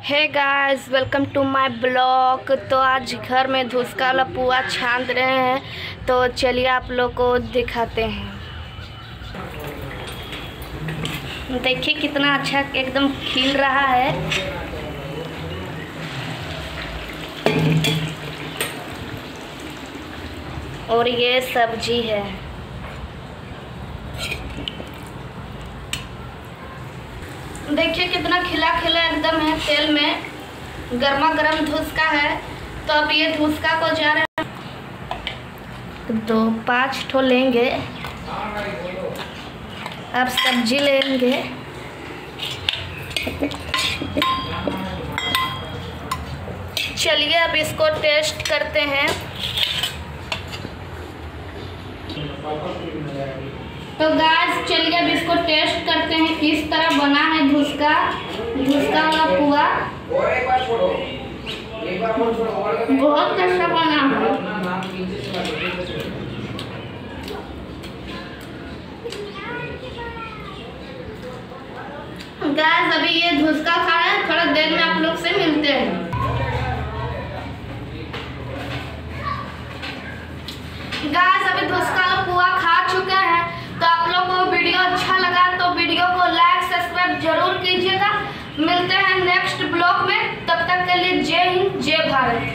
Hey guys, welcome to my blog. तो आज घर में धुसका वाला पुआ छान रहे हैं, तो चलिए आप लोग को दिखाते हैं। देखिए कितना अच्छा एकदम खिल रहा है। और ये सब्जी है। देखिए कितना खिला खिला एकदम है। तेल में गर्मा गर्म धुसका है। तो अब ये धुसका को जा रहे हैं, तो 5 ठो लेंगे। अब सब्जी लेंगे। चलिए अब इसको टेस्ट करते हैं। तो गाइस चलिए अब इसको टेस्ट करते हैं किस तरह बना है धुसका वाला पुआ। बहुत अच्छा बना है। गाइस अभी ये धुसका खा रहे हैं, थोड़ा देर में आप लोग से मिलते हैं। गाइस अभी धुसका वाला पुआ खा चुके हैं। तो आप लोग को वीडियो अच्छा लगा तो वीडियो को लाइक सब्सक्राइब जरूर कीजिएगा। मिलते हैं नेक्स्ट ब्लॉग में, तब तक के लिए जय हिंद जय भारत।